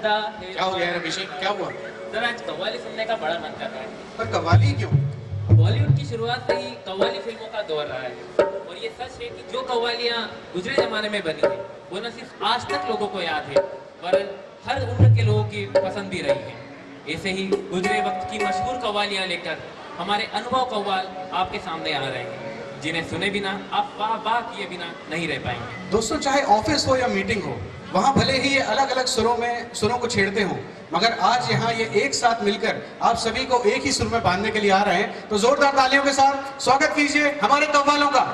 ज्यादा है। क्या हो गया यार अभिषेक, क्या हुआ? सर आज कव्वाली सुनने का बड़ा मन कर रहा है। पर कव्वाली क्यों? बॉलीवुड की शुरुआत से ही कव्वाली फिल्मों का दौर रहा है और ये सच है कि जो कव्वालियाँ गुजरे जमाने में बनी है वो न सिर्फ आज तक लोगों को याद है वरन हर उम्र के लोगों की पसंद भी रही है। ऐसे ही गुजरे वक्त की मशहूर कव्वालियाँ लेकर हमारे अनुभव कव्वाल आपके सामने आ रहे हैं जिन्हें सुने बिना आप वाह वाह किए बिना नहीं रह पाएंगे। दोस्तों, चाहे ऑफिस हो या मीटिंग हो, वहाँ भले ही ये अलग अलग सुरों को छेड़ते हो, मगर आज यहाँ ये एक साथ मिलकर आप सभी को एक ही सुर में बांधने के लिए आ रहे हैं। तो जोरदार तालियों के साथ स्वागत कीजिए हमारे कव्वालों का।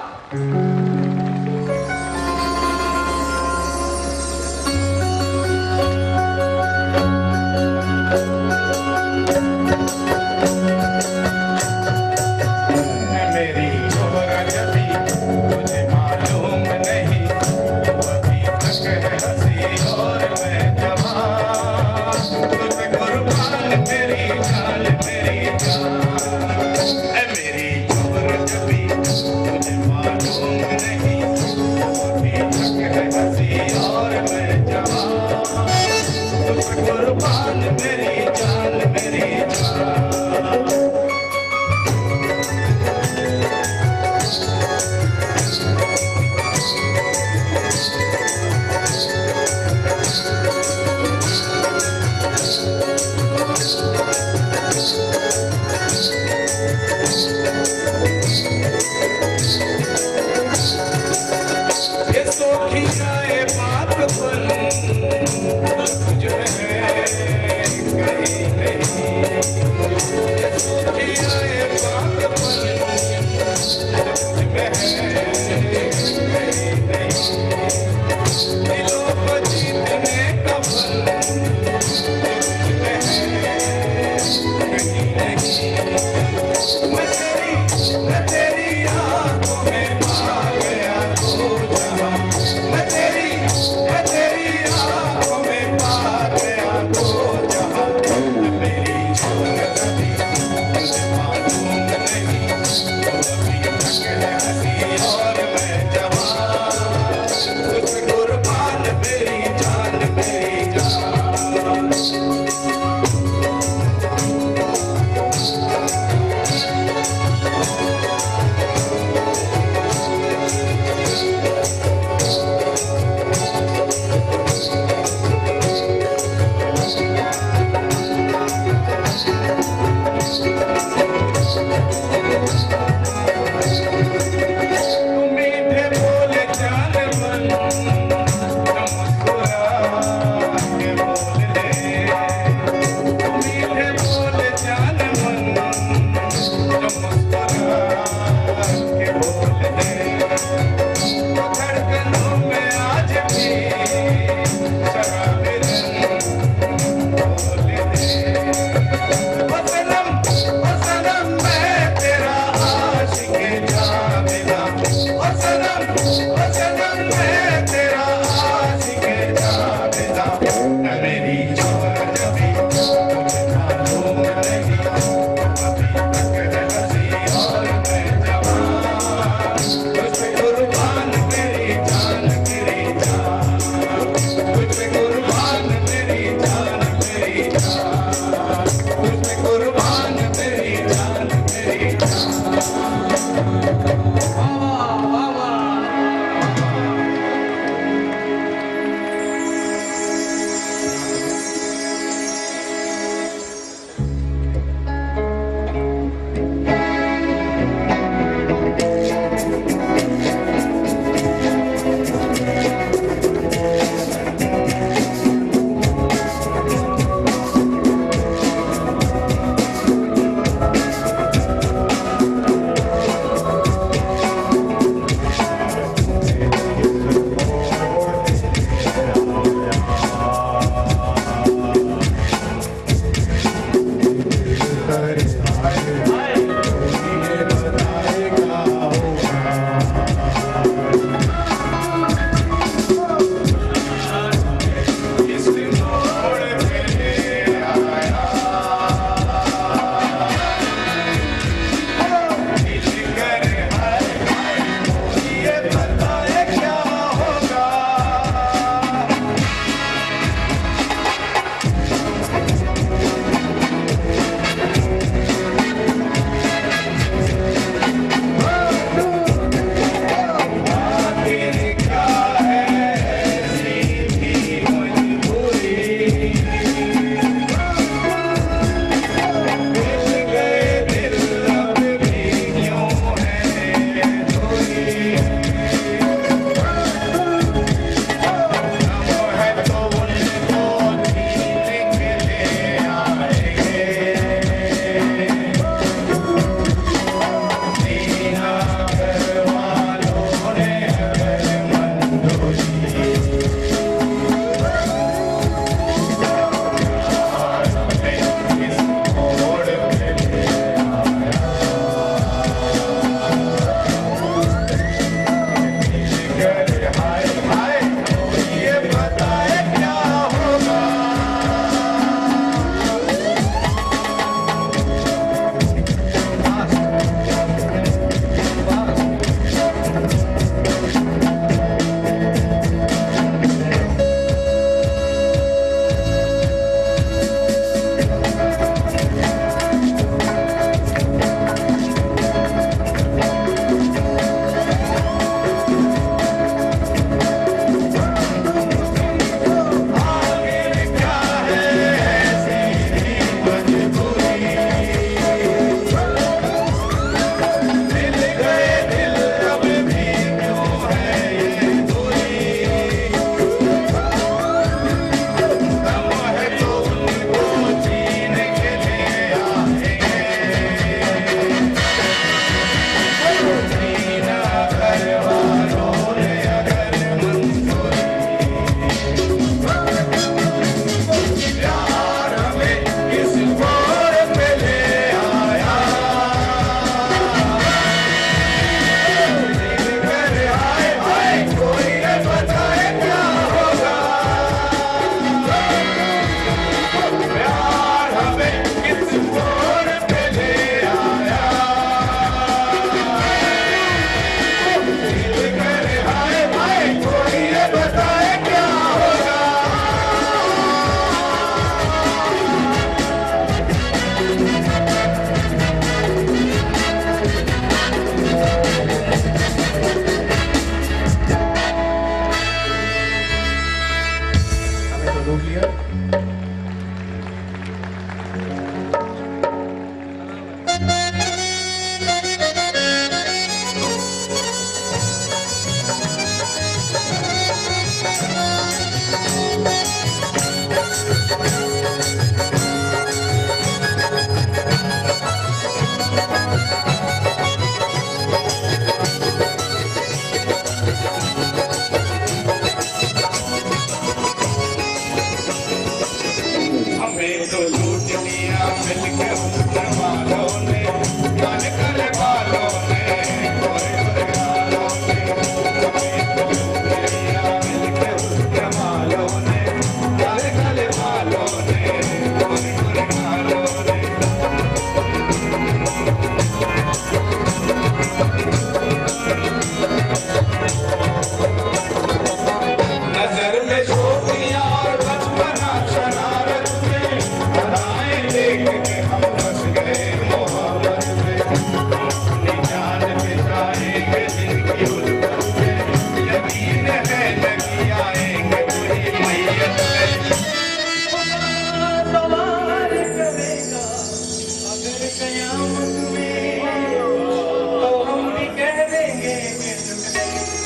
कयामत में तो हम भी कह देंगे कि तुमने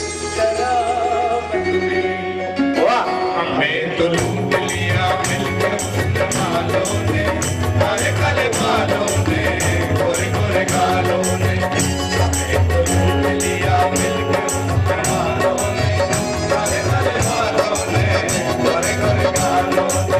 शराबत में। वाह, हमें तो लूट लिया मिलकर मालों ने, काले काले बालों ने, गोरे गोरे गालों ने। हमें तो लूट लिया मिलकर मालों ने, काले काले बालों ने, गोरे गोरे गालों ने।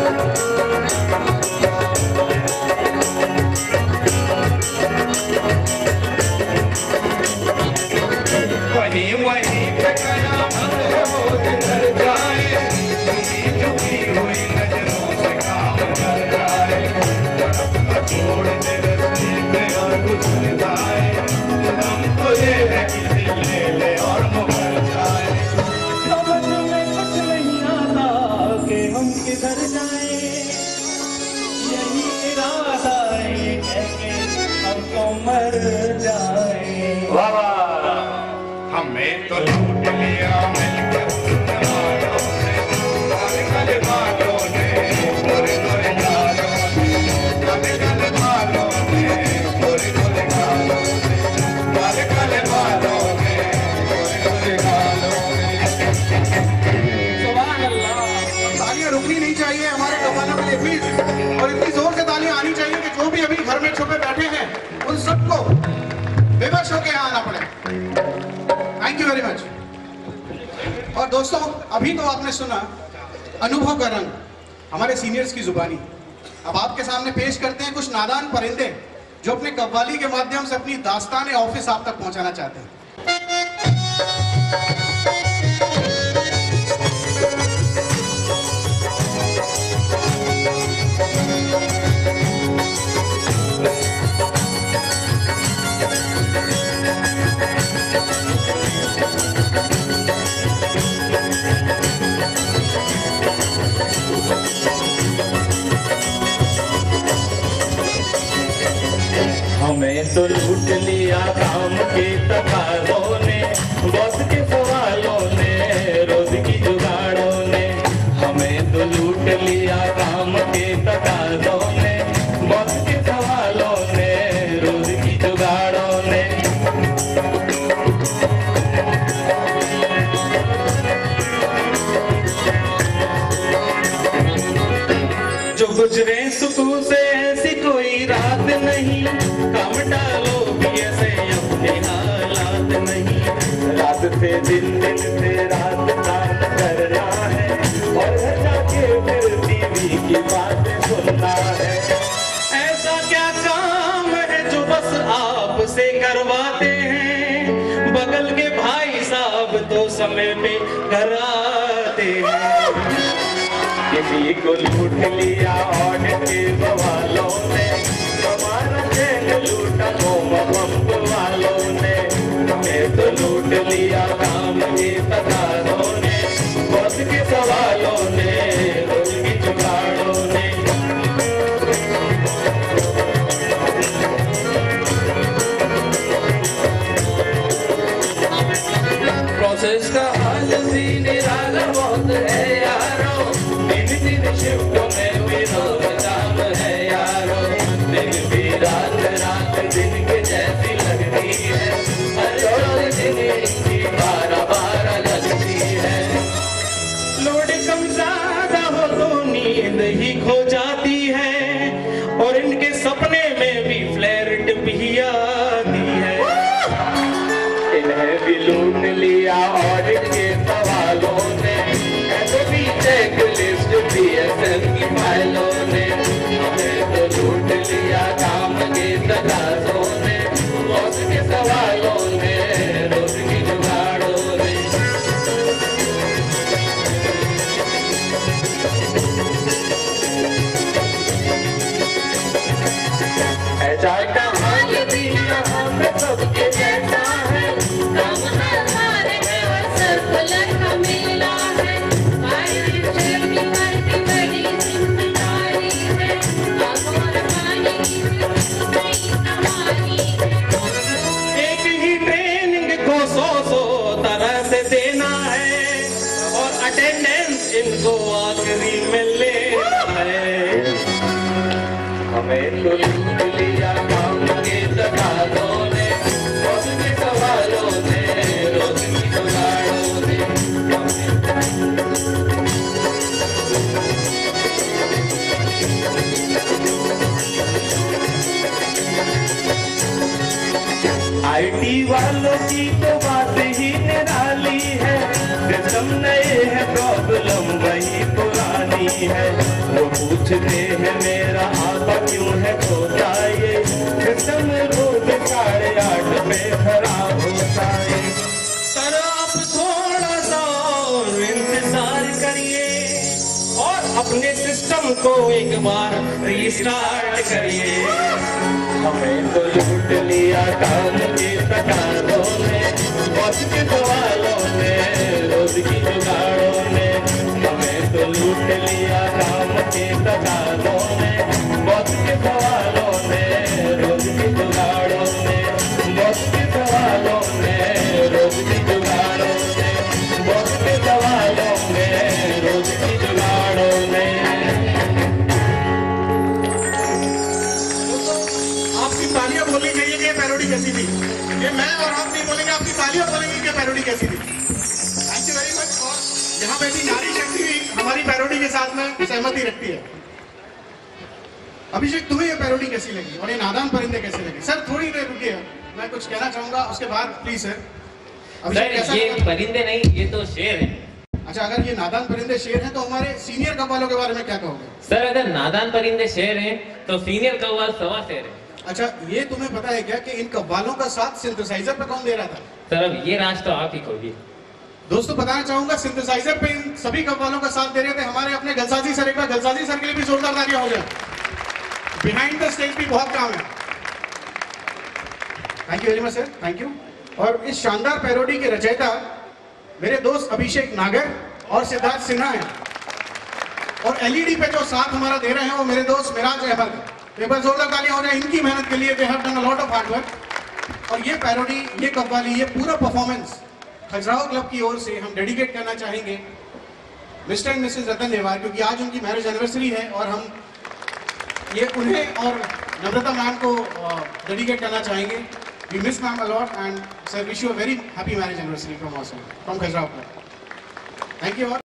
वहीं वहीं पे कयामत हो जिधर जाए, झुकी हुई नजरों से काम कर जाए। छोड़ दे रस्ते पे और गुजर जाए, हमको ये है कि दिल ले ले और मुकर जाए। समझ में कुछ नहीं आता कि हम किधर जाए, यही इरादा है कि हमको मर जाए। वाह वाह, हमें तो लूट लिया मिलकर मालों ने, काले काले बालों ने, गोरे गोरे गालों ने, काले काले बालों ने, गोरे गोरे गालों ने, काले काले बालों ने, गोरे गोरे गालों ने। सुभान अल्लाह। तालियां रुकनी नहीं चाहिए हमारे कव्वालों के लिए प्लीज, और इतनी जोर से तालियां आनी चाहिए कि जो भी अभी घर में छुपे बैठे हैं उन सबको बेबस होके यहाँ आना पड़े। Thank you very much. और दोस्तों, अभी तो आपने सुना अनुभव का रंग, हमारे सीनियर्स की जुबानी। अब आपके सामने पेश करते हैं कुछ नादान परिंदे जो अपने कव्वाली के माध्यम से अपनी दास्तान ऑफिस आप तक पहुंचाना चाहते हैं। हमें तो लूट लिया काम के तकाज़ों ने, बॉस के सवालों ने, रोज की जुगाड़ों ने। हमें तो लूट लिया काम के तकाज़ों ने, बॉस के सवालों ने, रोज की जुगाड़ों ने। जो गुजरे सुकून से ऐसी कोई रात नहीं, काम टालो भी ऐसे अपने हालात नहीं। रात से दिन, दिन से रात काम करना है, और घर जाके फिर टीवी की बातें सुनना है। ऐसा क्या काम है जो बस आपसे करवाते हैं, बगल के भाई साहब तो समय पे घर आते हैं। किसी को लूट लिया ऑडिट के बवालों ने, हमारा चैन लूटा पंप वालों ने। हमें तो लूट लिया काम के तकाज़ों ने, बॉस के सवालों ने, रोज की जुगाड़ों ने। प्रोसेस का हाल भी निराला बहुत है यारों, शिफ्टों में भी रोज जाम है यारो। दिन भी रात, रात दिन के जैसी लगती है, हर रोज दिन की 12-12 लगती है। लोड कम ज्यादा हो तो नींद ही खो जाती है, और इनके सपने में भी फ्लेयर टिप ही आती है। इन्हें भी लूट लिया ऑडिट के सवालों ने, चेकलिस्ट PSM की फाइलों ने। हमें तो लूट लिया काम के तकाज़ों ने, बॉस के सवालों ने, रोज की जुगाड़ों ने। ऐसा का हाल भी यहाँ पे सबके जैसा है, हम हमारे हैं और सर्कुलर का मेला है। एक ही ट्रेनिंग को 100 तरह से देना है, और अटेंडेंस इनको आखिरी में लेना है। हमें तो लूट लिया आईटी वालों की तो बात ही निराली है, सिस्टम नए है प्रॉब्लम वही पुरानी है। वो पूछते हैं मेरा आपा क्यों है खोता ये, सिस्टम रोज 8:30 पे खराब होता है। सर आप थोड़ा सा और इंतजार करिए और अपने सिस्टम को एक बार रीस्टार्ट करिए। हमें तो लूट लिया काम के तकारों ने, बॉस के सवालों ने, रोज की जुगाड़ों ने। हमें तो लूट लिया काम के तकारों ने, बॉस के सवालों ने, रोज की जुगाड़ों ने। बॉस के सवालों ने, रोज की जुगाड़ों ने। बॉस के सवालों ने, रोज की जुगाड़ों ने। आपकी तालियां बोलनी चाहिए कि पैरोडी कैसी थी। ये मैं और आप नहीं बोलेंगे, आपकी तालियां बोलेंगी कि पैरोडी कैसी थी। Thank you very much. और यहाँ बैठी नारी शक्ति भी हमारी पैरोडी के साथ में सहमति रखती है। अभिषेक, तुम्हें ये पैरोडी कैसी लगी और ये नादान परिंदे कैसे लगे? सर थोड़ी देर रुकिए, मैं कुछ कहना चाहूंगा, उसके बाद प्लीज सर। सर ये परिंदे नहीं, ये तो शेर है। अच्छा, अगर ये नादान परिंदे शेर हैं तो हमारे सीनियर कव्वालों के बारे में क्या कहोगे? सर अगर नादान परिंदे शेर हैं तो सीनियर कव्वाल सवा शेर है। अच्छा, ये तुम्हें पता है क्या कि इन कव्वालों का साथ सिंथेसाइजर पे कौन दे रहा था? सर अब ये राज तो आप ही खोलिए। दोस्तों बताना चाहूंगा, सिंथेसाइजर पे इन सभी कव्वालों का साथ दे रहे थे हमारे अपने गलसाजी सर। एक बार गलसाजी सर के लिए भी जोरदार तालियां हो जाए। बिहाइंड द स्टेज भी बहुत काम है। Thank you very much sir, thank you. और इस शानदार पैरोडी के रचयिता मेरे दोस्त अभिषेक नागर और सिद्धार्थ सिन्हा हैं। और एलईडी पे जो साथ हमारा दे रहे हैं वो मेरे दोस्त मिराज अहमद। एक बार जोरदार तालियां हो जाए इनकी मेहनत के लिए। They have done a lot of hard work. और ये पैरोडी, ये कव्वाली, ये पूरा परफॉर्मेंस खजुराहो क्लब की ओर से हम डेडिकेट करना चाहेंगे mister and missus Ratan Newar, क्योंकि आज उनकी मैरिज एनिवर्सरी है और हम ये उन्हें और नम्रता मैम को डेडिकेट करना चाहेंगे। We miss ma'am a lot and sir wish you a very happy marriage anniversary from Khajuraho club. Thank you.